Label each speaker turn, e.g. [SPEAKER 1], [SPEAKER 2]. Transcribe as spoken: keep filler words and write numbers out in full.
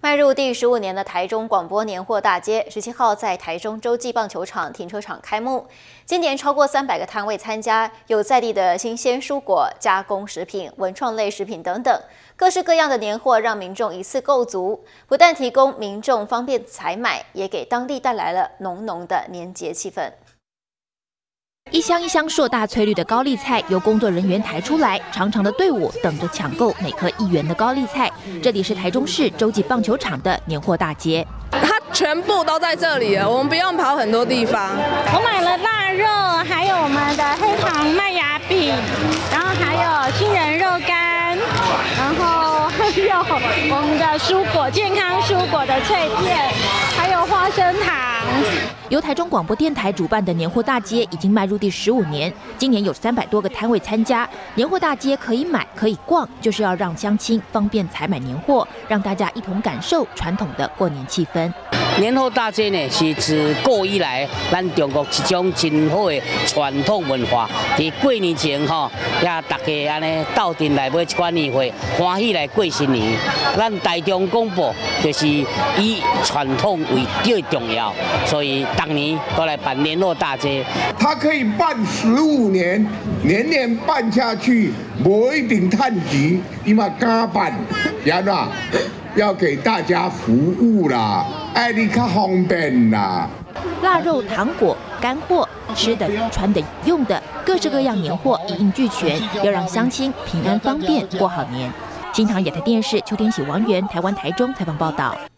[SPEAKER 1] 迈入第十五年的台中广播年货大街，十七号在台中洲际棒球场停车场开幕。今年超过三百个摊位参加，有在地的新鲜蔬果、加工食品、文创类食品等等，各式各样的年货让民众一次购足，不但提供民众方便采买，也给当地带来了浓浓的年节气氛。
[SPEAKER 2] 一箱一箱硕大翠绿的高丽菜由工作人员抬出来，长长的队伍等着抢购每颗一元的高丽菜。这里是台中市洲际棒球场的年货大街，
[SPEAKER 3] 它全部都在这里了，我们不用跑很多地方。
[SPEAKER 4] 我买了腊肉，还有我们的黑糖麦芽饼，然后还有杏仁肉干，然后还有我们的蔬果健康蔬果的脆片，还有花生糖。
[SPEAKER 2] 由台中广播电台主办的年货大街已经迈入第十五年，今年有三百多个摊位参加。年货大街可以买可以逛，就是要让乡亲方便采买年货，让大家一同感受传统的过年气氛。
[SPEAKER 5] 年货大街呢，是自古以来咱中国一种真好的传统文化。伫过年前吼，也大家安尼斗阵来买一款年货，欢喜来过新年。咱台中广播就是以传统为最重要，所以当年都来办年货大街。
[SPEAKER 6] 它可以办十五年，年年办下去，无一定趁钱，伊嘛敢办，然啦。 要给大家服务啦，哎，你较方便啦。
[SPEAKER 2] 腊肉、糖果、干货，吃的、穿的、用的，各式各样年货一应俱全，要让乡亲平安方便过好年。新唐亚太电视邱天喜、王源，台湾台中采访报道。